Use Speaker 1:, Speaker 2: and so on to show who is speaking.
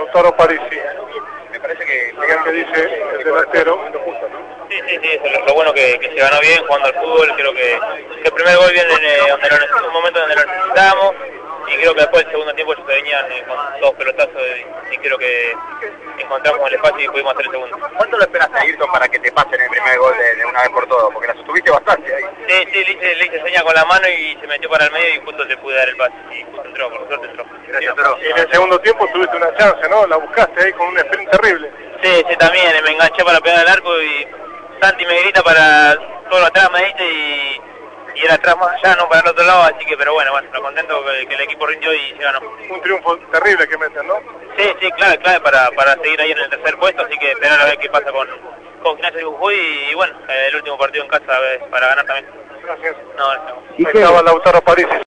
Speaker 1: Lautaro Parisi.
Speaker 2: Me parece que
Speaker 1: ¿Qué dice el delantero?
Speaker 3: Sí, lo bueno que se ganó bien jugando al fútbol. Creo que el primer gol viene en un momento donde lo necesitábamos, y creo que después del segundo tiempo ellos se venían con dos pelotazos y creo que encontramos el espacio y pudimos hacer el segundo.
Speaker 2: ¿Cuánto lo esperaste, Ayrton, para que te pasen el primer gol de una vez por todas? Porque la sostuviste bastante ahí.
Speaker 3: Sí, le hice seña con la mano y se metió para el medio y justo le pude dar el pase. Y justo entró, por suerte entró.
Speaker 2: Gracias, Toro.
Speaker 1: Y en el segundo tiempo tuviste una chance, ¿no? La buscaste ahí con un sprint terrible.
Speaker 3: Sí, también me enganché para pegar al arco y Santi me grita para todo atrás, me dice, y era atrás más allá, no para el otro lado, así que, pero bueno, lo contento que el equipo rindió y se ganó.
Speaker 1: Un triunfo terrible que meten, ¿no?
Speaker 3: Sí, clave para seguir ahí en el tercer puesto, así que esperar a ver qué pasa con Gimnasia de Jujuy y bueno, el último partido en casa para ganar también.
Speaker 1: Gracias.
Speaker 3: No,
Speaker 1: Ahí estaba Lautaro Parisi.